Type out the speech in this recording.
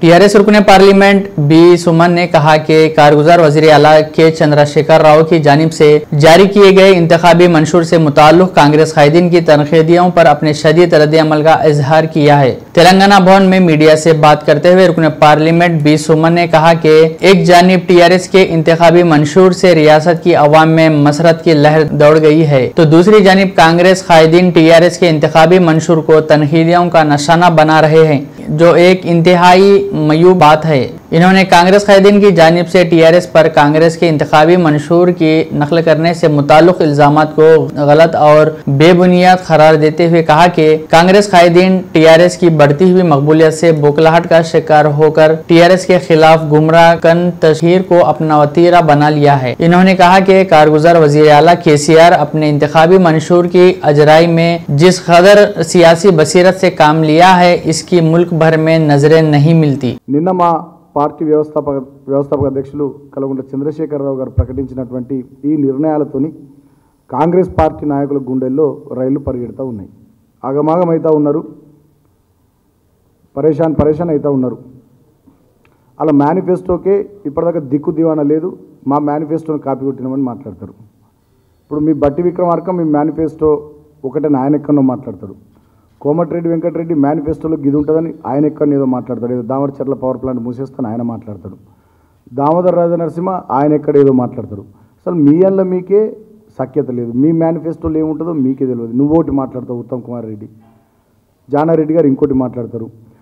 TRS रुकने parliament B सुमन ने कहा कि कारगुजार वजीर आला के चंद्रशेखर राव की जानिब से जारी किए गए इंतखाबी मंशूर से मुताल्लुक कांग्रेस कायदीन की तनकीदियों पर अपने शदीद रद्द अमल का इजहार किया है। तेलंगाना भवन में मीडिया से बात करते हुए रुकने पार्लियामेंट बी सुमन ने कहा कि एक जानिब टीआरएस के इंतखाबी मंशूर से रियासत की अवाम में मसरत की लहर दौड़ गई है, तो दूसरी जानिब कांग्रेस कायदीन टीआरएस के इंतखाबी मंशूर को तनकीदियों का निशाना बना रहे हैं, जो एक इंतहाई मयूब बात है। इन्होंने कांग्रेस कायदीन की जानिब से टीआरएस पर कांग्रेस के इंतखाबी मंशूर की नकल करने से मुताल्लिक इल्जामात को गलत और बेबुनियाद करार देते हुए कहा कि कांग्रेस कायदीन टीआरएस की बढ़ती हुई मकबूलियत से बौखलाहट का शिकार होकर टीआरएस के खिलाफ गुमराह कन तशहीर को अपना वतीरा बना लिया है। इन्होंने कहा कि कारगुजार वज़ीर आला केसीआर अपने इंतखाबी मंशूर की अजराई में जिस कदर सियासी बसीरत से काम लिया है, इसकी मुल्क भर में नजरें नहीं मिलती। పార్టీ వ్యవస్థాపక అధ్యక్షులు కల్వకుంట్ల చంద్రశేఖరరావు గారు ప్రకటించినటువంటి ఈ నిర్ణయాలతోని కాంగ్రెస్ పార్టీ నాయకుల గుండెల్లో రైళ్లు పరిగెడుతూ ఉన్నాయి. ఆగమాగమైతా ఉన్నారు, పరేషాన్ అవుతూ ఉన్నారు. అలా మేనిఫెస్టోకే ఇప్పటిదాకా దిక్కు దివానా లేదు, మా మేనిఫెస్టోని కాపీ కొట్టినామని మాట్లాడతారు. ఇప్పుడు మీ బట్టి విక్రమార్క మీ మేనిఫెస్టో ఒకటే ఆయన ఎక్కడో మాట్లాడతారు. కోమటిరెడ్డి వెంకటరెడ్డి మేనిఫెస్టోలో గిది ఉంటుందని ఆయన ఎక్కడ ఏదో మాట్లాడతాడు, ఏదో దామరచర్ల పవర్ ప్లాంట్ మూసేస్తాను ఆయన మాట్లాడతాడు. దామోదర్ రాజనరసింహ ఆయన ఎక్కడ ఏదో మాట్లాడతారు. అసలు మీ అల్ల మీకే సఖ్యత లేదు, మీ మేనిఫెస్టోలో ఏముంటుందో మీకే తెలియదు. నువ్వు ఒకటి మాట్లాడతావు, ఉత్తమ్ కుమార్ రెడ్డి, జానారెడ్డి గారు ఇంకోటి మాట్లాడతారు.